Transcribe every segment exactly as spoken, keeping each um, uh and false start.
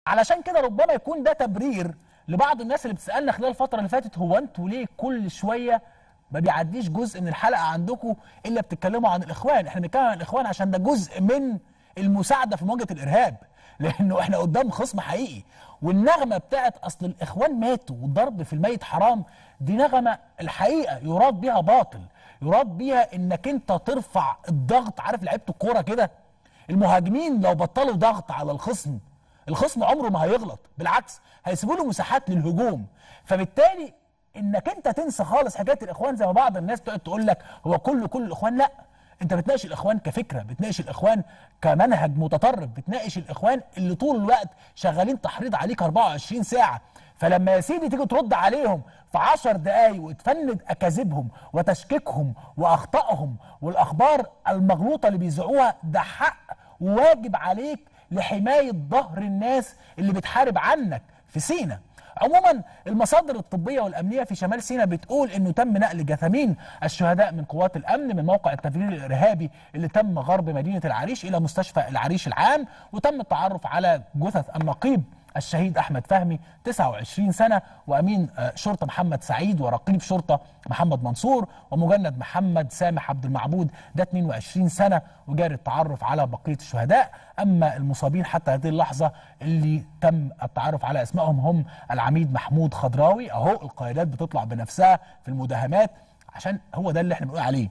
علشان كده ربما يكون ده تبرير لبعض الناس اللي بتسالنا خلال الفتره اللي فاتت، هو انتوا ليه كل شويه ما بيعديش جزء من الحلقه عندكم الا بتتكلموا عن الاخوان؟ احنا بنتكلم عن الاخوان عشان ده جزء من المساعده في مواجهه الارهاب، لانه احنا قدام خصم حقيقي. والنغمه بتاعت اصل الاخوان ماتوا والضرب في الميت حرام، دي نغمه الحقيقه يراد بيها باطل، يراد بيها انك انت ترفع الضغط. عارف لعيبه الكوره كده، المهاجمين لو بطلوا ضغط على الخصم، الخصم عمره ما هيغلط، بالعكس هيسيبوا له مساحات للهجوم. فبالتالي انك انت تنسى خالص حكايه الاخوان زي ما بعض الناس تقعد تقول لك هو كل كل الاخوان. لا، انت بتناقش الاخوان كفكره، بتناقش الاخوان كمنهج متطرف، بتناقش الاخوان اللي طول الوقت شغالين تحريض عليك أربعة وعشرين ساعه. فلما يا سيدي تيجي ترد عليهم في عشر دقايق وتفند اكاذيبهم وتشكيكهم واخطائهم والاخبار المغلوطه اللي بيذيعوها، ده حق وواجب عليك لحمايه ظهر الناس اللي بتحارب عنك في سيناء. عموما المصادر الطبيه والامنيه في شمال سيناء بتقول انه تم نقل جثامين الشهداء من قوات الامن من موقع التفجير الارهابي اللي تم غرب مدينه العريش الى مستشفى العريش العام، وتم التعرف على جثث النقيب الشهيد احمد فهمي تسعة وعشرين سنه، وامين شرطه محمد سعيد، ورقيب شرطه محمد منصور، ومجند محمد سامح عبد المعبود ده اثنين وعشرين سنه، وجاري التعرف على بقيه الشهداء. اما المصابين حتى هذه اللحظه اللي تم التعرف على اسمائهم هم العميد محمود خضراوي، اهو القيادات بتطلع بنفسها في المداهمات عشان هو ده اللي احنا بنقول عليه.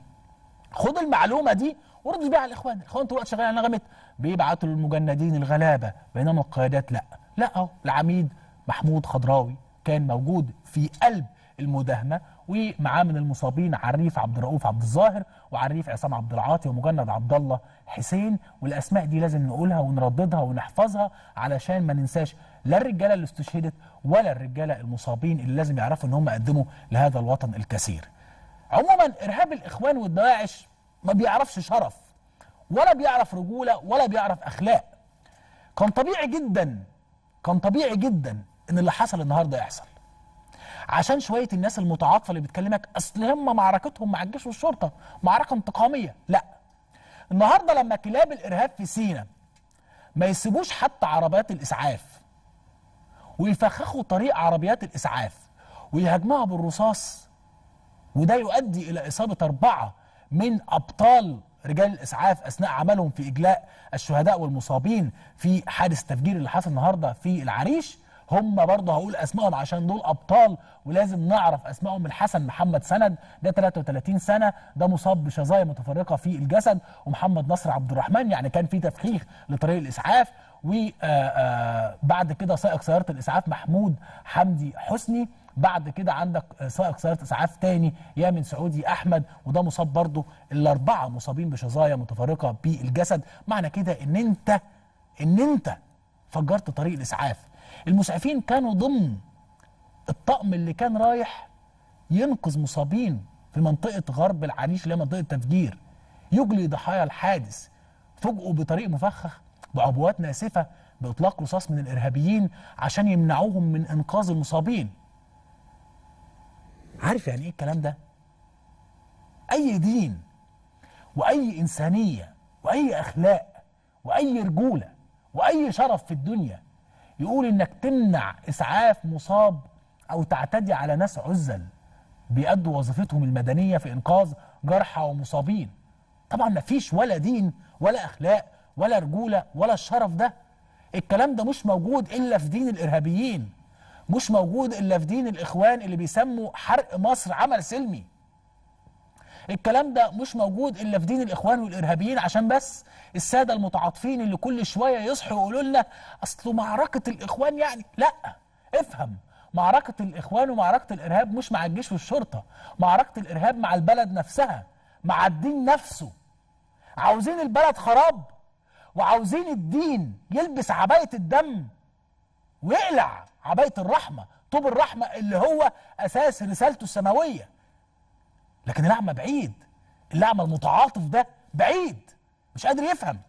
خد المعلومه دي ورد بيها على الاخوان، الاخوان طول الوقت شغالين على نغمه بيبعتوا للمجندين الغلابه، بينما القيادات لا. لا، اهو العميد محمود خضراوي كان موجود في قلب المداهمه، ومعاه من المصابين عريف عبد الرؤوف عبد الظاهر، وعريف عصام عبد العاطي، ومجند عبد الله حسين. والاسماء دي لازم نقولها ونرددها ونحفظها علشان ما ننساش لا الرجاله اللي استشهدت ولا الرجاله المصابين اللي لازم يعرفوا ان هم قدموا لهذا الوطن الكثير. عموما ارهاب الاخوان والدواعش ما بيعرفش شرف ولا بيعرف رجوله ولا بيعرف اخلاق. كان طبيعي جدا كان طبيعي جدا ان اللي حصل النهارده يحصل، عشان شويه الناس المتعاطفه اللي بتكلمك اصل هم معركتهم مع الجيش والشرطه معركه انتقاميه. لا، النهارده لما كلاب الارهاب في سيناء ما يسيبوش حتى عربيات الاسعاف ويفخخوا طريق عربيات الاسعاف ويهاجموها بالرصاص، وده يؤدي الى اصابه اربعه من ابطال رجال الاسعاف اثناء عملهم في اجلاء الشهداء والمصابين في حادث التفجير اللي حصل النهارده في العريش. هم برضه هقول اسمائهم عشان دول ابطال ولازم نعرف اسمائهم. الحسن محمد سند ده ثلاثة وثلاثين سنه، ده مصاب بشظايا متفرقه في الجسد، ومحمد نصر عبد الرحمن يعني كان في تفخيخ لطريق الاسعاف. وبعد كده سائق سياره الاسعاف محمود حمدي حسني. بعد كده عندك سائق سياره اسعاف تاني يامن سعودي احمد، وده مصاب برضه. الاربعه مصابين بشظايا متفرقه بالجسد. معنى كده ان انت ان انت فجرت طريق الاسعاف. المسعفين كانوا ضمن الطقم اللي كان رايح ينقذ مصابين في منطقه غرب العريش اللي هي منطقه تفجير، يجلي ضحايا الحادث. فوجئوا بطريق مفخخ بعبوات ناسفه باطلاق رصاص من الارهابيين عشان يمنعوهم من انقاذ المصابين. عارف يعني ايه الكلام ده؟ اي دين واي انسانيه واي اخلاق واي رجوله واي شرف في الدنيا يقول انك تمنع اسعاف مصاب او تعتدي على ناس عزل بيأدوا وظيفتهم المدنيه في انقاذ جرحى ومصابين. طبعا ما فيش ولا دين ولا اخلاق ولا رجوله ولا الشرف ده. الكلام ده مش موجود الا في دين الارهابيين، مش موجود الا في دين الاخوان اللي بيسموا حرق مصر عمل سلمي. الكلام ده مش موجود الا في دين الاخوان والارهابيين عشان بس الساده المتعاطفين اللي كل شويه يصحوا يقولوا لنا اصل معركه الاخوان يعني. لا، افهم، معركه الاخوان ومعركه الارهاب مش مع الجيش والشرطه، معركه الارهاب مع البلد نفسها، مع الدين نفسه. عاوزين البلد خراب وعاوزين الدين يلبس عبايه الدم ويقلع عبايه الرحمه، طوب الرحمه اللي هو اساس رسالته السماويه. لكن الاعمى بعيد، الاعمى المتعاطف ده بعيد، مش قادر يفهم.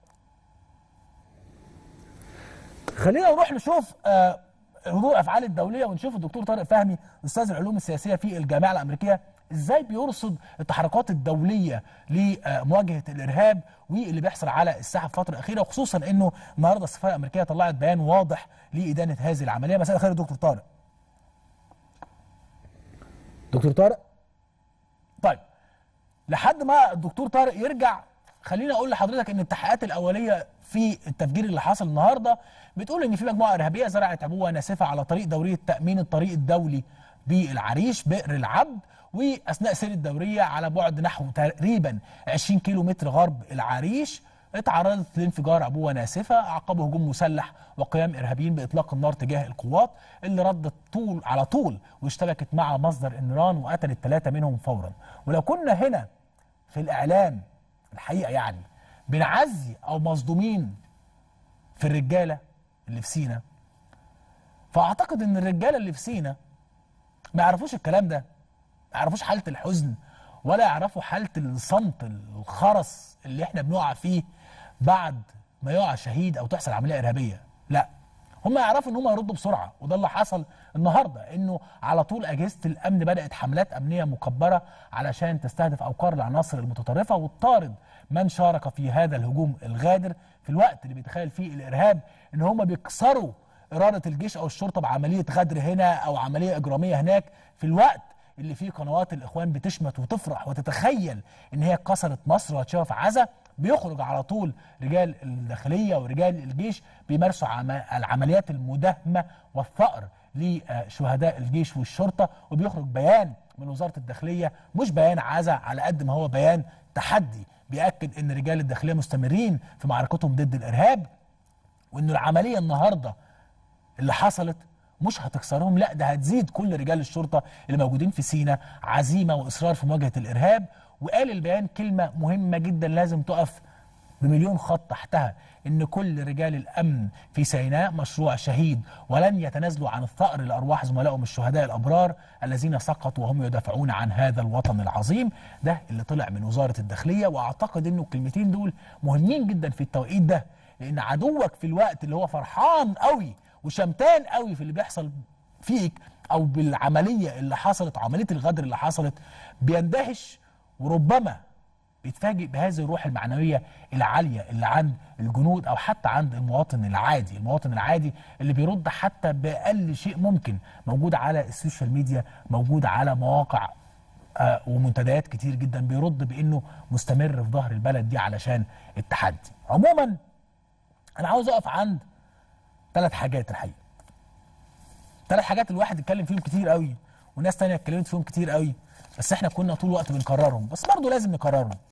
خلينا نروح نشوف ردود الافعال الدوليه ونشوف الدكتور طارق فهمي استاذ العلوم السياسيه في الجامعه الامريكيه ازاي بيرصد التحركات الدوليه لمواجهه الارهاب واللي بيحصل على الساحه في الفتره الاخيره، وخصوصا انه النهارده السفاره الامريكيه طلعت بيان واضح لادانه هذه العمليه. مساء الخير يا دكتور طارق. دكتور طارق؟ طيب لحد ما الدكتور طارق يرجع، خليني اقول لحضرتك ان التحقيقات الاوليه في التفجير اللي حصل النهارده بتقول ان في مجموعه ارهابيه زرعت عبوه ناسفه على طريق دوريه تامين الطريق الدولي بالعريش بئر العبد، واثناء سير الدوريه على بعد نحو تقريبا عشرين كيلو متر غرب العريش اتعرضت لانفجار عبوه ناسفه عقبه هجوم مسلح وقيام ارهابيين باطلاق النار تجاه القوات اللي ردت طول على طول واشتبكت مع مصدر النيران وقتلت ثلاثه منهم فورا. ولو كنا هنا في الاعلام الحقيقه يعني بنعزي او مصدومين في الرجاله اللي في سينا، فاعتقد ان الرجاله اللي في سينا ما يعرفوش الكلام ده، ما يعرفوش حاله الحزن ولا يعرفوا حاله الصمت الخرس اللي احنا بنقع فيه بعد ما يقع شهيد او تحصل عمليه ارهابيه. لا، هم يعرفوا ان هم يردوا بسرعه، وده اللي حصل النهارده، انه على طول اجهزه الامن بدات حملات امنيه مكبره علشان تستهدف اوقار العناصر المتطرفه وتطارد من شارك في هذا الهجوم الغادر في الوقت اللي بيتخيل فيه الارهاب ان هم بيكسروا اراده الجيش او الشرطه بعمليه غدر هنا او عمليه اجراميه هناك، في الوقت اللي فيه قنوات الاخوان بتشمت وتفرح وتتخيل ان هي كسرت مصر وهتشوفها في عزا. بيخرج على طول رجال الداخليه ورجال الجيش بيمارسوا العمليات المداهمه والثأر لشهداء الجيش والشرطه، وبيخرج بيان من وزاره الداخليه مش بيان عزا على قد ما هو بيان تحدي بيأكد ان رجال الداخليه مستمرين في معركتهم ضد الارهاب، وان العمليه النهارده اللي حصلت مش هتكسرهم، لا ده هتزيد كل رجال الشرطه اللي موجودين في سينا عزيمه واصرار في مواجهه الارهاب. وقال البيان كلمه مهمه جدا لازم تقف بمليون خط تحتها، ان كل رجال الامن في سيناء مشروع شهيد ولن يتنازلوا عن الثأر لارواح زملائهم الشهداء الابرار الذين سقطوا وهم يدافعون عن هذا الوطن العظيم. ده اللي طلع من وزاره الداخليه، واعتقد انه الكلمتين دول مهمين جدا في التوقيت ده، لان عدوك في الوقت اللي هو فرحان قوي وشمتان قوي في اللي بيحصل فيك او بالعمليه اللي حصلت، عمليه الغدر اللي حصلت، بيندهش وربما بيتفاجئ بهذه الروح المعنويه العاليه اللي عند الجنود او حتى عند المواطن العادي، المواطن العادي اللي بيرد حتى باقل شيء ممكن، موجود على السوشيال ميديا، موجود على مواقع آه ومنتديات كتير جدا، بيرد بانه مستمر في ظهر البلد دي علشان التحدي. عموما انا عاوز اقف عند ثلاث حاجات الحقيقه. ثلاث حاجات الواحد اتكلم فيهم كتير قوي وناس تانية اتكلمت فيهم كتير قوي، بس احنا كنا طول الوقت بنكررهم، بس برضه لازم نكررهم.